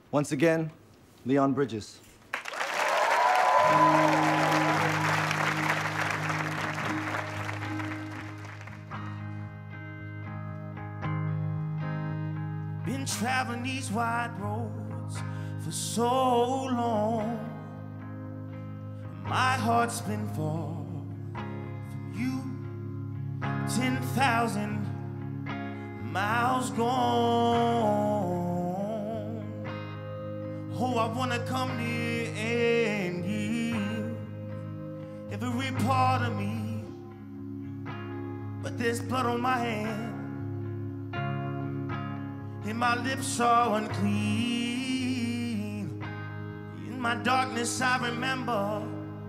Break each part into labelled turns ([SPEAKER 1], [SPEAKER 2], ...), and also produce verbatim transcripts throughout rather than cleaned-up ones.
[SPEAKER 1] Once again, Leon Bridges.
[SPEAKER 2] Been traveling these wide roads for so long. My heart's been far from you. Ten thousand miles gone. Oh, I wanna come near and give every part of me, but there's blood on my hand and my lips are unclean. In my darkness I remember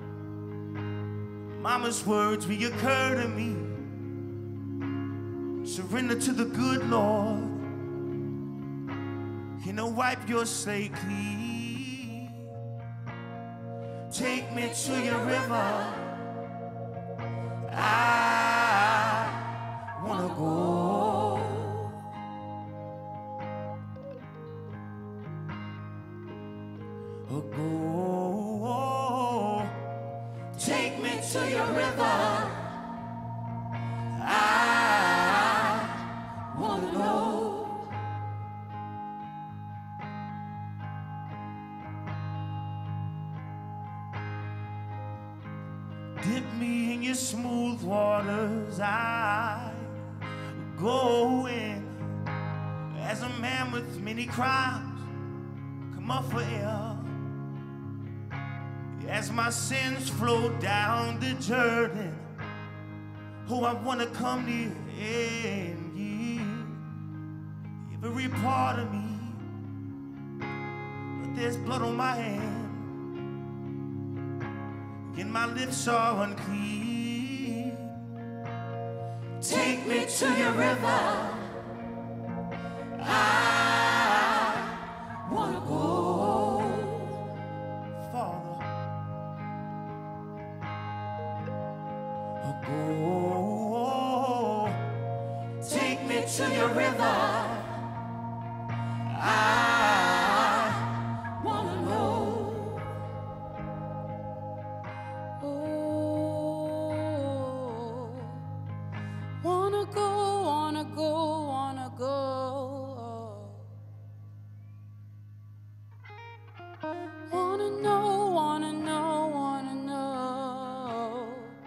[SPEAKER 2] Mama's words reoccur to me. Surrender to the good Lord, and He'll wipe your slate clean. Take me to your river, I wanna go. Oh, go. Take me to your river, I wanna know. Dip me in your smooth waters, I go in. As a man with many crimes, come up for air. As my sins flow down the Jordan, oh, I wanna come near and give every part of me, but there's blood on my hand and my lips are unclean. Take me to your river, I wanna go. Father, go. Take me to your river, I wanna know.
[SPEAKER 3] Oh, wanna go, wanna go, wanna go. Wanna know, wanna know, wanna know.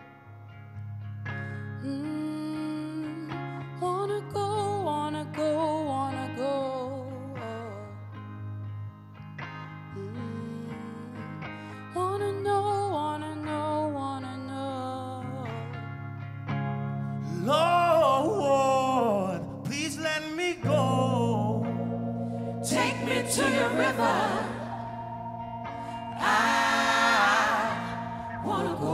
[SPEAKER 3] Mm, wanna go, wanna go, wanna go. Mm, wanna know, wanna know, wanna know.
[SPEAKER 2] Lord, please let me go. Take me to your river, I wanna go.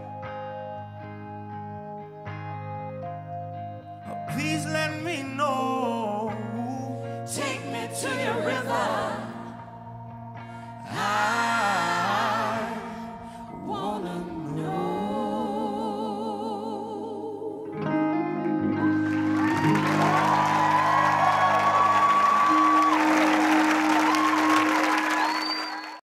[SPEAKER 2] Please let me know.